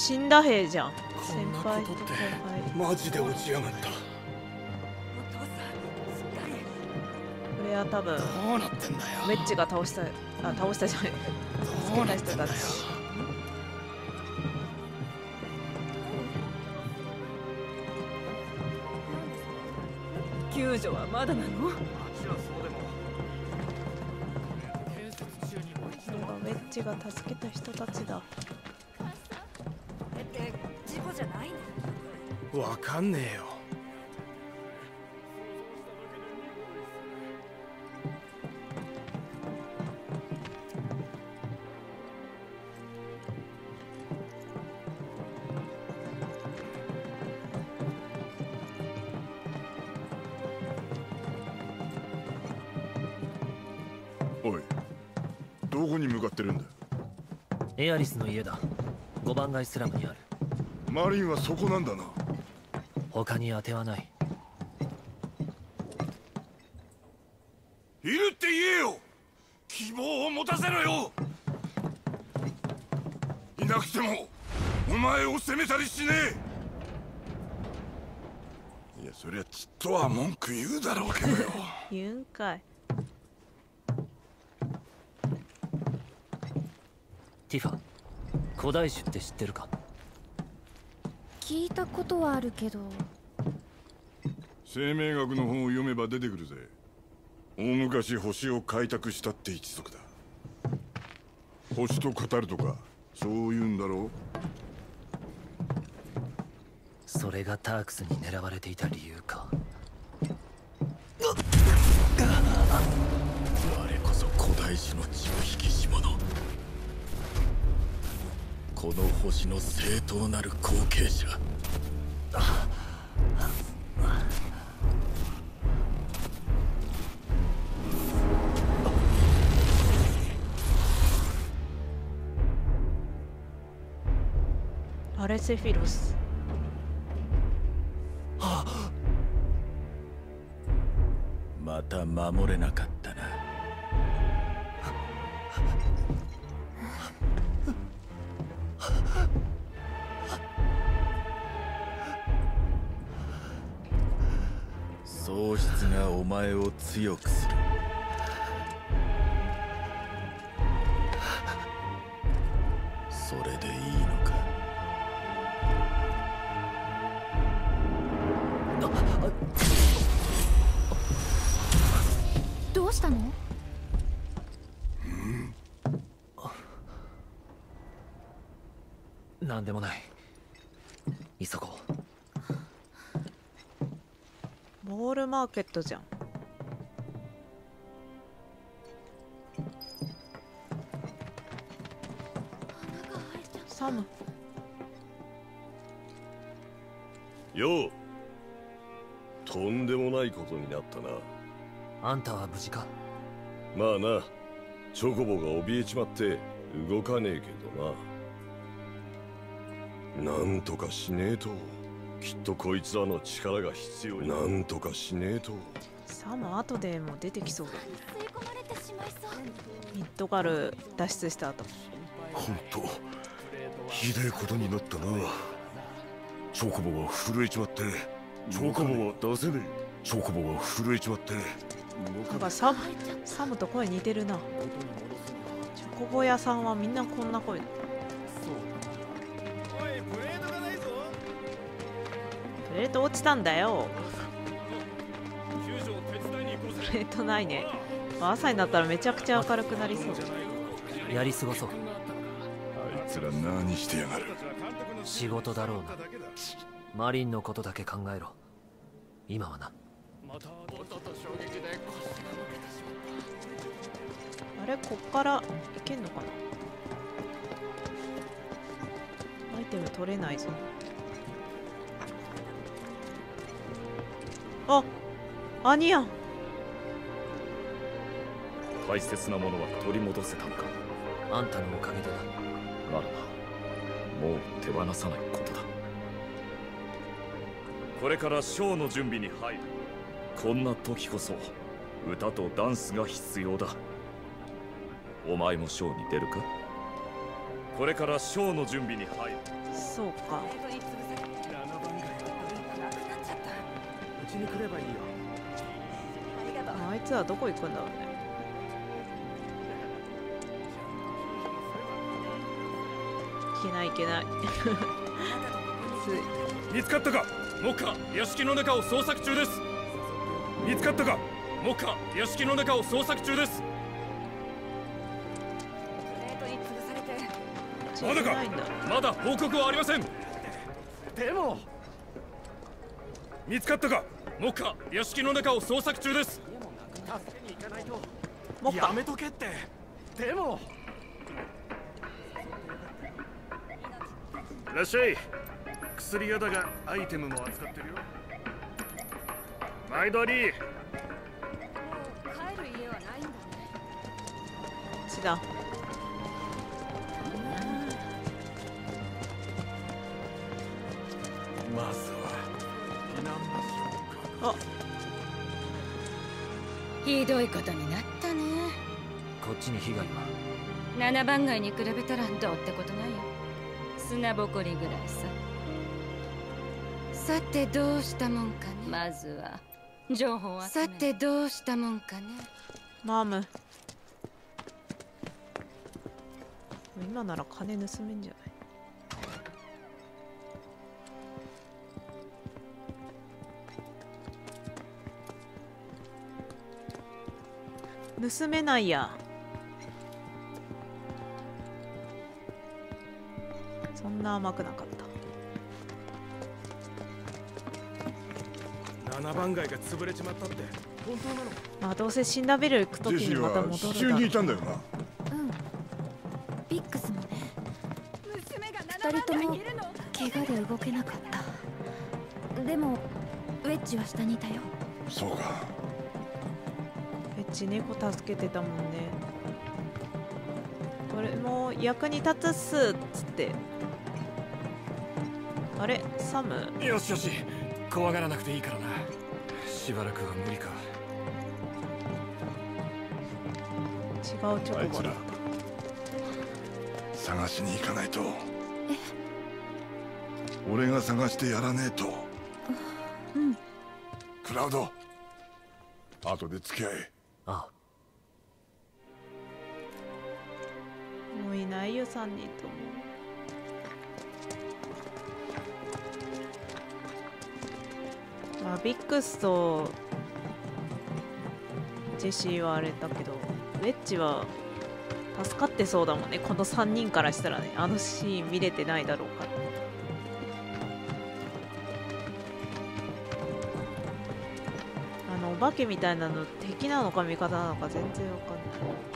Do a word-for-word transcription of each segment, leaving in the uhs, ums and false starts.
死んだ兵じゃん。 こ先んなこ輩と後とって輩。 マジで落ちやがった。 これは多分どうなってんだよ。 ウェッジが倒した、あ、倒したじゃない、 どうなってんだよ。 助けた人たち。 救助はまだなの？ これがウェッジが助けた人たちだ。 って事故じゃないの？ わかんねえよ。 おい、どこに向かってるんだ？ エアリスの家だ。ごばん街スラムにある。 マリンはそこなんだな。 他に当てはない。 いるって言えよ。希望を持たせろよ。いなくてもお前を責めたりしねえ。いや、そりゃちっとは文句言うだろうけどよ。 言うんかい。 ティファ、古代種って知ってるか？ 聞いたことはあるけど。 生命学の本を読めば出てくるぜ。大昔星を開拓したって一族だ。星と語るとかそう言うんだろう。 それがタークスに狙われていた理由か。 我こそ古代種の血を引きし者。この星の正当なる後継者。 アレセフィロス。 また守れなかったな。喪失がお前を強くする。それでいいのか？ どうしたの？ なんでもない。急ごう。 モールマーケットじゃん。サム。 よう。とんでもないことになったな。 あんたは無事か？ まあな、チョコボが怯えちまって動かねえけどな。なんとかしねえと。きっとこいつらの力が必要。なんとかしねえと。 サム後でも出てきそうだ。ミッドガル脱出した後。 ほんとひでえことになったな。チョコボが震えちまって。チョコボは出せねえ。チョコボが震えちまって。 なんかサムサムと声似てるな。チョコボ屋さんはみんなこんな声だ。プレート落ちたんだよ。プレートないね。朝になったらめちゃくちゃ明るくなりそう。 やり過ごそう。 あいつら何してやがる。 仕事だろうな。マリンのことだけ考えろ。今はな。 あれ、こっから行けんのかな。アイテム取れないぞ。あ、アニヤン。 大切なものは取り戻せたのか？ あんたのおかげでな。 ならばもう手放さないことだ。これからショーの準備に入る。こんな時こそ歌とダンスが必要だ。お前もショーに出るか？これからショーの準備に入る。 そうか。 うちに来ればいいよ。 あいつはどこ行くんだろうね。いけないいけない。 見つかったか。目下屋敷の中を捜索中です。見つかったか。目下屋敷の中を捜索中です。まだか。まだ報告はありません。 でも見つかったか。目下屋敷の中を捜索中です。 助けに行かないと。 もっかやめとけって。でもいらっしゃい。薬屋だがアイテムも扱ってるよ。毎度あり。 帰る家はないんだね。 こっちだ。 まずは避難場所あ、 ひどいことになったね。 こっちに被害は。 七番街に比べたらどうってことないよ。砂ぼこりぐらいさ。さてどうしたもんかね。まずは情報を集め。さてどうしたもんかね。 マーム。今なら金盗めんじゃない。盗めないや。そんな甘くなかった。 七番街が潰れちまったって本当なの？ まあどうせ死んだベル行く時にまた戻るだろう。 ジェシーは支柱にいたんだよな。 うん。ビックスもね。二人とも怪我で動けなかった。でもウェッジは下にいたよ。 そうか。 エッチ猫助けてたもんね。これも役に立つっすっつって。あれサム。 よしよし、怖がらなくていいからな。しばらくは無理か。 違うチョコボだ。 探しに行かないと。俺が探してやらねえと。 うん。 クラウド、後で付き合え。 あもういないよさんにんとも。まあビックスとジェシーはあれだけど、ウェッジは助かってそうだもんね。このさんにんからしたらね。あのシーン見れてないだろうから。あのお化けみたいなの敵なのか味方なのか全然わかんない。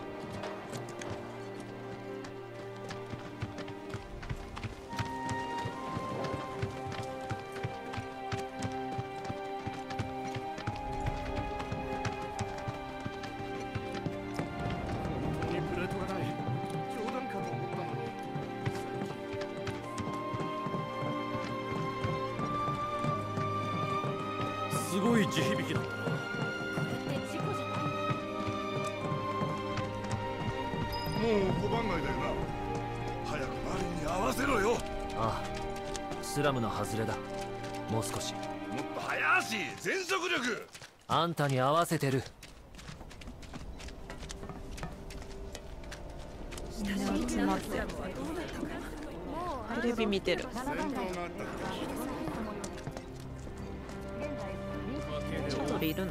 プレートがない。冗談かと思ったのに。 すごい地響きだ。 もうご番街だよな。早くマリンに合わせろよ。 ああ、スラムの外れだ。もう少し。 もっと早足、全速力。 あんたに合わせてる。 みんな集まってテレビ見てる。チャドリいるの？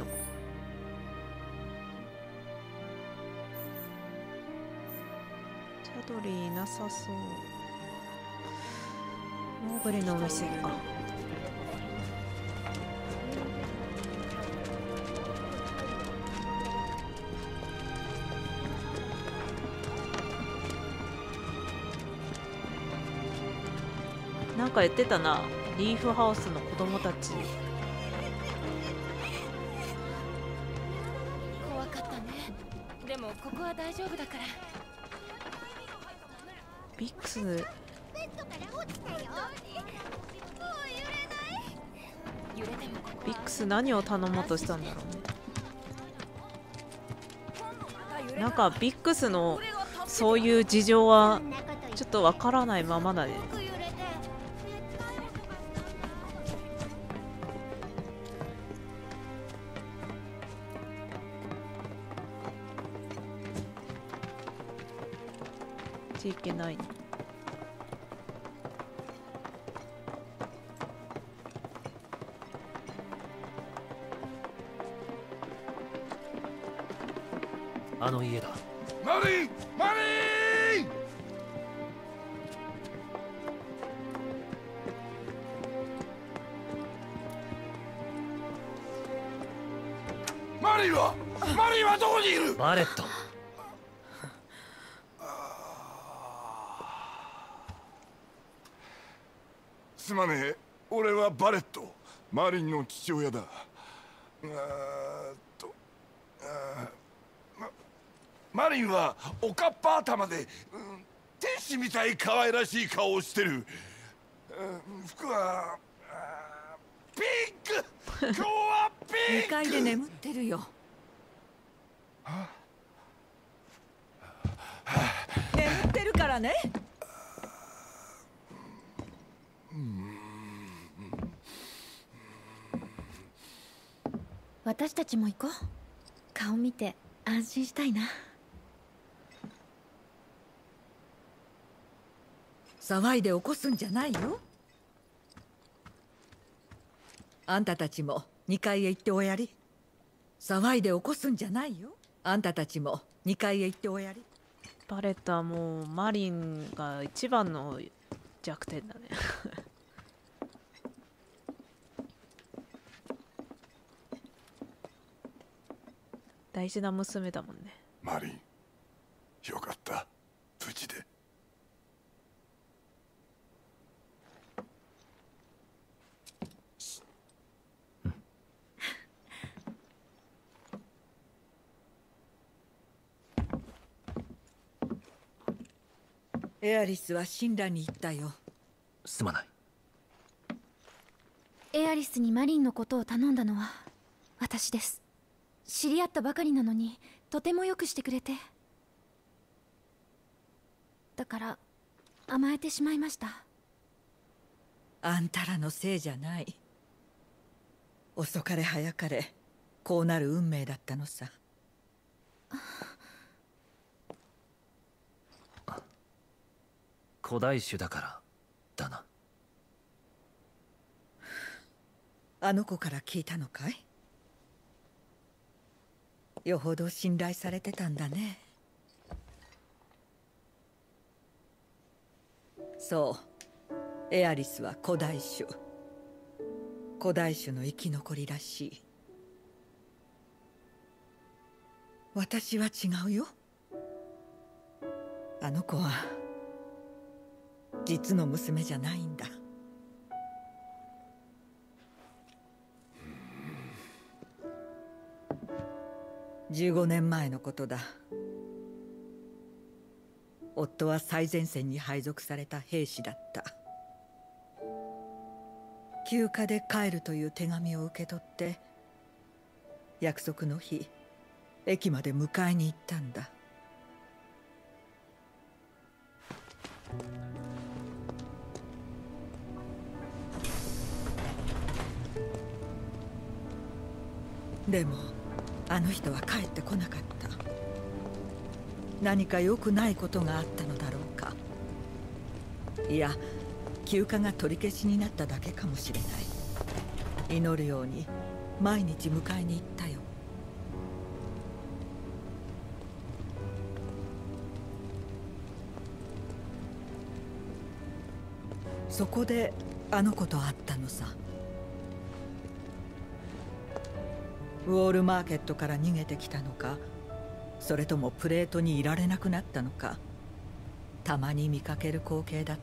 チャドリいなさそう。モーグリのお店か。なんか言ってたな、リーフハウスの子供たち。 怖かったね。でもここは大丈夫だから。 ビックスビックス何を頼もうとしたんだろうね。なんかビックスのそういう事情はちょっとわからないままだね。 ち行けないの？ あの家だ。 マリン、マリン。マリンはマリンはどこにいる？ バレット。 すまねえ、俺はバレット、マリンの父親だ。あーっとあー、ま、マリンはおかっぱ頭で、うん、天使みたい可愛らしい顔をしてる。うん、服はピンク。今日はピンク。 にかいで眠ってるよ。眠ってるからね。 私たちも行こう。顔見て安心したいな。 騒いで起こすんじゃないよ。あんたたちもにかいへ行っておやり。騒いで起こすんじゃないよ。あんたたちもにかいへ行っておやり。 バレットはもうマリンが一番の弱点だね。大事な娘だもんね。 マリン、よかった、無事で。 エアリスは神羅に行ったよ。 すまない。 エアリスにマリンのことを頼んだのは私です。知り合ったばかりなのにとてもよくしてくれて、だから甘えてしまいました。 あんたらのせいじゃない。遅かれ早かれこうなる運命だったのさ。 古代種だからだな。 あの子から聞いたのかい？よほど信頼されてたんだね。そう、エアリスは古代種。古代種の生き残りらしい。私は違うよ。あの子は実の娘じゃないんだ。じゅうごねんまえのことだ。夫は最前線に配属された兵士だった。休暇で帰るという手紙を受け取って、約束の日駅まで迎えに行ったんだ。でもあの人は帰ってこなかった。何か良くないことがあったのだろうか。いや、休暇が取り消しになっただけかもしれない。祈るように毎日迎えに行ったよ。そこであの子と会ったのさ。ウォールマーケットから逃げてきたのか、それともプレートにいられなくなったのか、たまに見かける光景だった。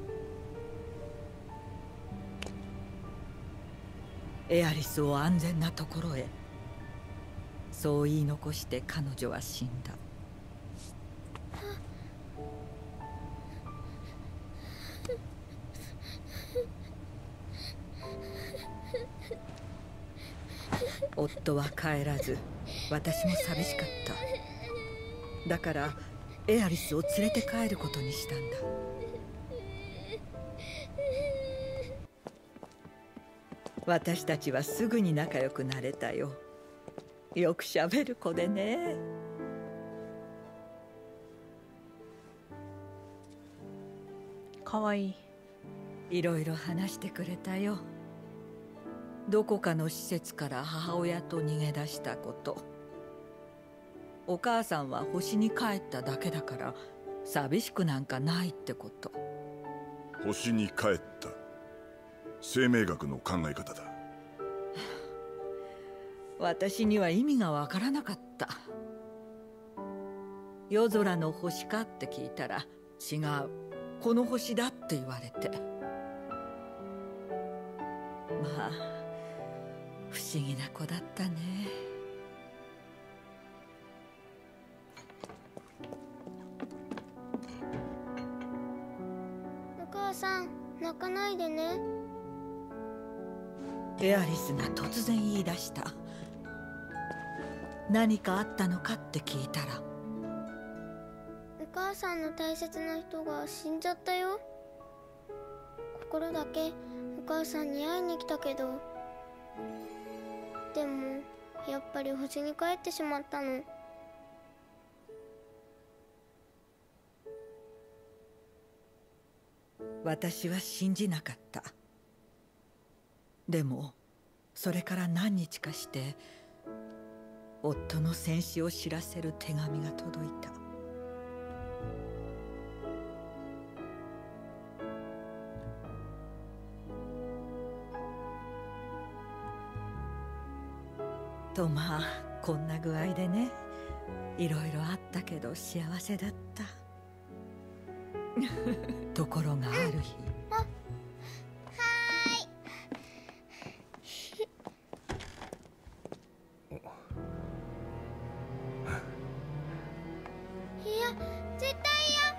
エアリスを安全なところへ、そう言い残して彼女は死んだ。夫は帰らず、私も寂しかった。だからエアリスを連れて帰ることにしたんだ。私たちはすぐに仲良くなれたよ。よくしゃべる子でね。 かわいい。 いろいろ話してくれたよ。どこかの施設から母親と逃げ出したこと、お母さんは星に帰っただけだから寂しくなんかないってこと。 星に帰った、生命学の考え方だ。 私には意味がわからなかった。夜空の星かって聞いたら違う、この星だって言われて。まあ不思議な子だったね。 お母さん、泣かないでね。 エアリスが突然言い出した。何かあったのかって聞いたら、 お母さんの大切な人が死んじゃったよ。心だけお母さんに会いに来たけど、でもやっぱり星に帰ってしまったの。 私は信じなかった。でもそれから何日かして夫の戦死を知らせる手紙が届いた。とまあこんな具合でね、いろいろあったけど幸せだったところがある日、 あ、はーい。いや、絶対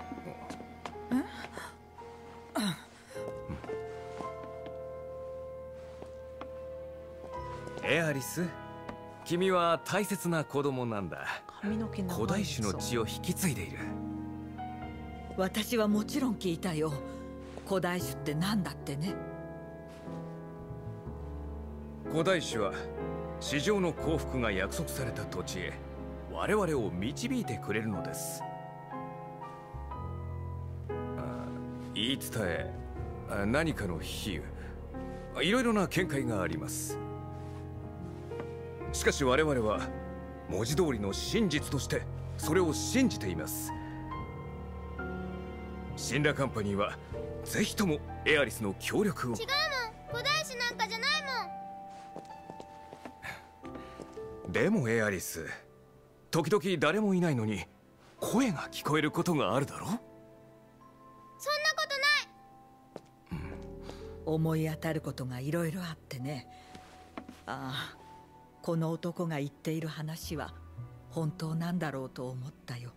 嫌。エアリス、君は大切な子供なんだ。 髪の毛長い。 古代種の血を引き継いでいる。 私はもちろん聞いたよ。古代種って何だってね。 古代種は地上の幸福が約束された土地へ我々を導いてくれるのです。あ、言い伝え、あ、何かの比喩、いろいろな見解があります。しかし我々は文字通りの真実としてそれを信じています。シンラカンパニーはぜひともエアリスの協力を。 違うもん、古代種なんかじゃないもん。 でもエアリス、時々誰もいないのに声が聞こえることがあるだろ。 そんなことない。 思い当たることがいろいろあってね。ああ、この男が言っている話は本当なんだろうと思ったよ。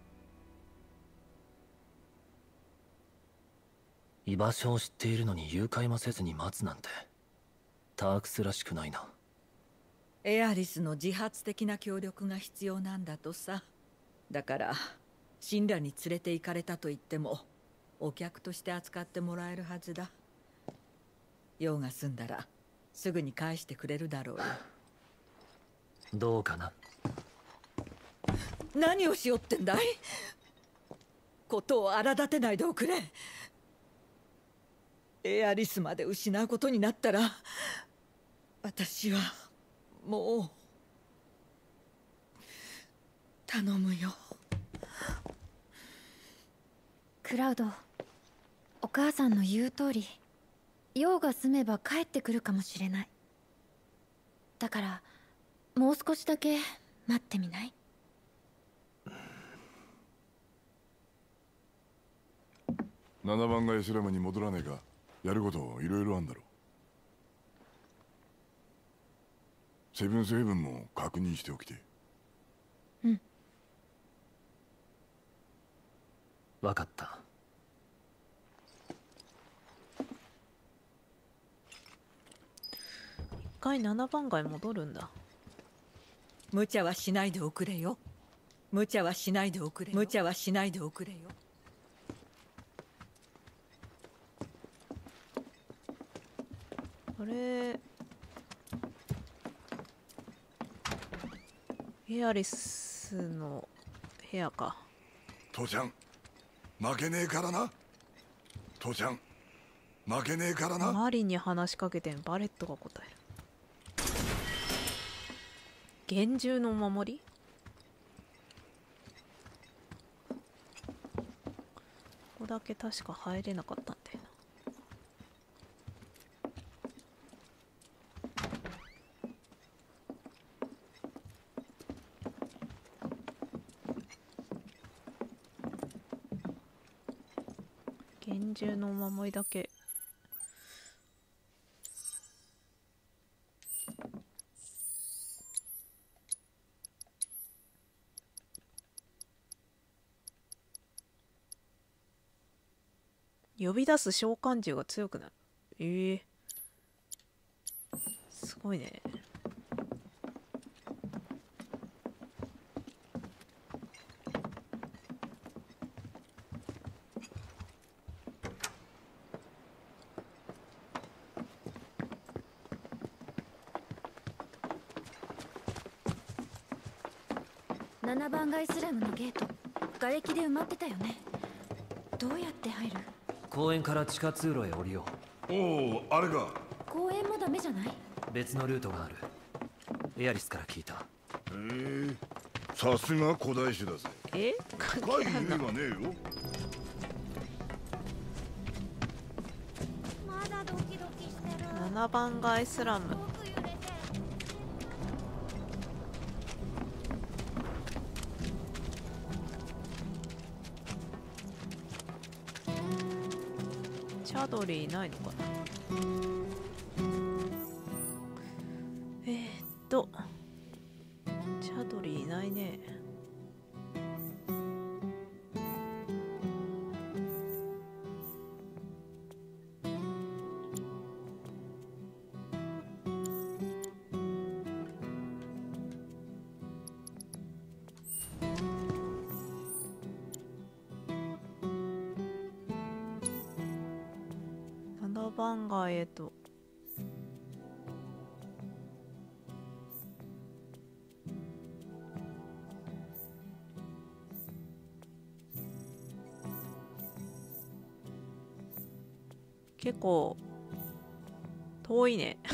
居場所を知っているのに誘拐もせずに待つなんてタークスらしくないな。 エアリスの自発的な協力が必要なんだとさ。だからシンラに連れて行かれたと言ってもお客として扱ってもらえるはずだ。用が済んだらすぐに返してくれるだろうよ。 どうかな。 何をしようってんだい。ことを荒立てないでおくれ。エアリスまで失うことになったら私はもう頼むよ。 クラウド、お母さんの言う通り用が済めば帰ってくるかもしれない。だからもう少しだけ待ってみない？ ななばんがエスラムに戻らねえか。やることいろいろあんだろ。セブンスヘブンも確認しておきて。 うん。 分かった。 一回ななばん街戻るんだ。 無茶はしないでおくれよ。無茶はしないでおくれよ。無茶はしないでおくれよ。 あれ、エアリスの部屋か。 父ちゃん負けねえからな。父ちゃん負けねえからな。 マリンに話しかけてん。バレットが答える。厳重のお守り。ここだけ確か入れなかったんだよな。厳重のお守りだけ。呼び出す召喚獣が強くなる。ええー、すごいね。 ななばん街スラムのゲート、瓦礫で埋まってたよね。どうやって入る？ 公園から地下通路へ降りよう。おお、あれか。 公園もダメじゃない？ 別のルートがある。エアリスから聞いた。 へえ、さすが古代種だぜ。 え？ 深い意味はねえよ。 まだドキドキしてる。 ななばん街スラム。チャドリーいないのかな。えー、っとチャドリーいないね。ななばん街へと。結構遠いね。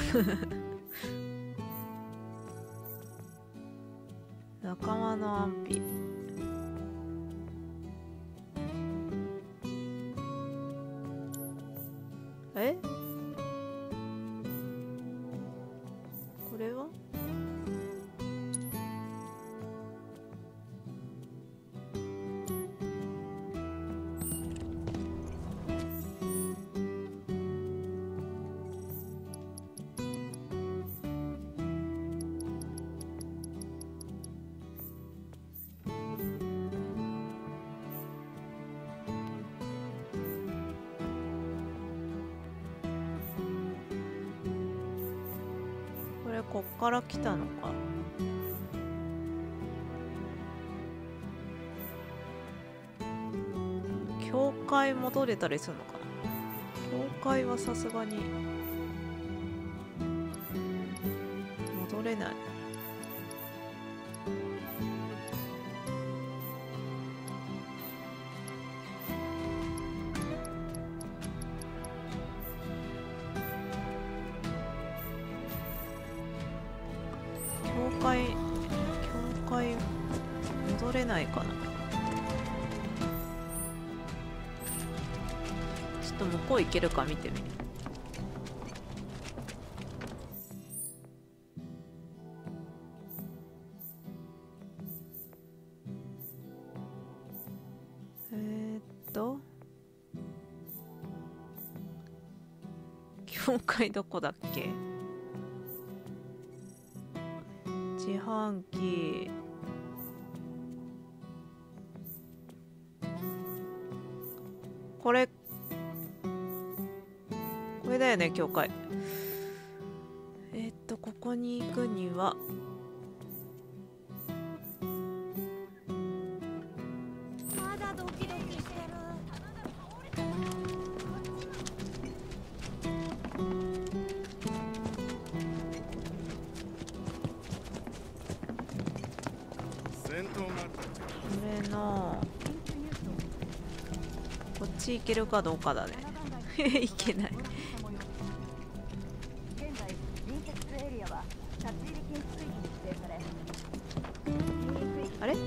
仲間の安否。え？これは？こっから来たのか。教会戻れたりするのかな。教会はさすがに戻れない。教会、教会戻れないかな。ちょっと向こう行けるか見てみる。えーっと教会どこだっけ。自販機。これこれだよね、教会。えー、っとここに行くにはまだドキドキしてる。 これのこっち行けるかどうかだね。いけない。 あれこ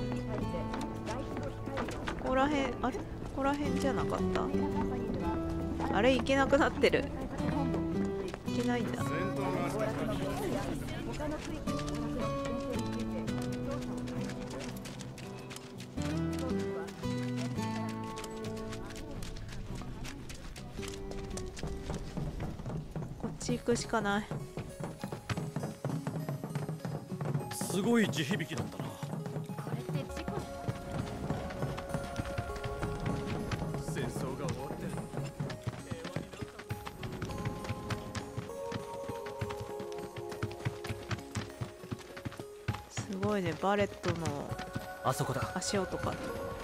こらへん、あれここらへんじゃなかった？あれ行けなくなってる。行けないんだ。こっち行くしかない。 すごい地響きだったな。戦争が終わってすごいね、バレットのあそこだ。 足音か。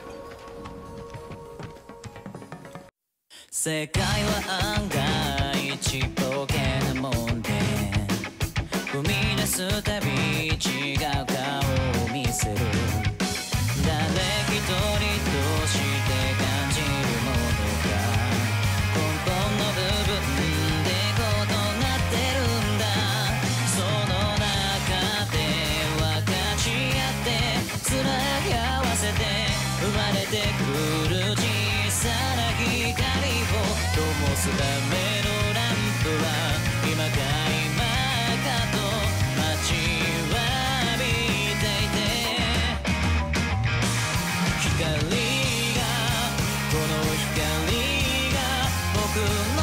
世界は案外ちっぽけなもんで、踏み出すたび違う顔を見せる。誰一人として感じるものが根本の部分で異なってるんだ。その中で分かち合ってつなぎ合わせて生まれてくる小さな光を灯すためのランプは今か今かと待ちわびていて、光がこの光が僕の